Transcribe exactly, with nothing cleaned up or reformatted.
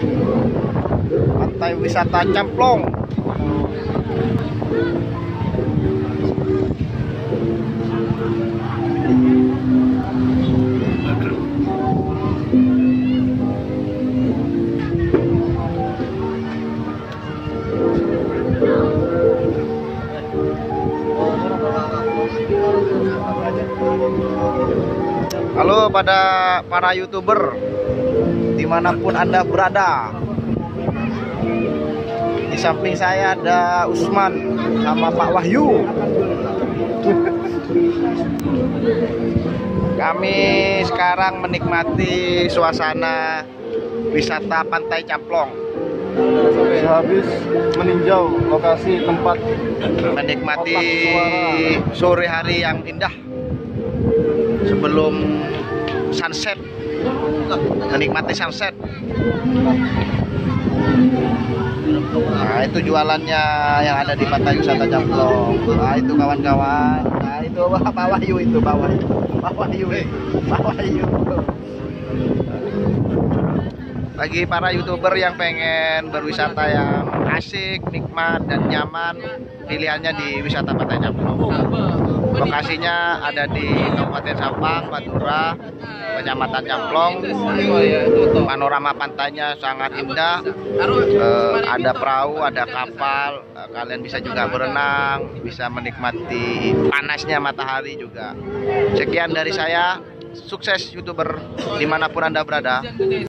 Pantai wisata Camplong. Halo pada para YouTuber dimanapun Anda berada. Di samping saya ada Usman sama Pak Wahyu. Kami sekarang menikmati suasana wisata Pantai Camplong. Habis meninjau lokasi tempat Menikmati sore hari yang indah sebelum sunset. Menikmati sunset. Nah, itu jualannya yang ada di Pantai Wisata Camplong. Nah, itu kawan-kawan. Nah, itu Pak Wahyu itu, Pak Wahyu. Pak Wahyu. Pak Wahyu. Bagi para YouTuber yang pengen berwisata yang asik, nikmat dan nyaman, pilihannya di wisata Pantai Camplong. Lokasinya ada di Kabupaten Sampang, Madura, Kecamatan Camplong. Panorama pantainya sangat indah. Eh, ada perahu, ada kapal. Eh, kalian bisa juga berenang, bisa menikmati panasnya matahari juga. Sekian dari saya. Sukses YouTuber dimanapun Anda berada.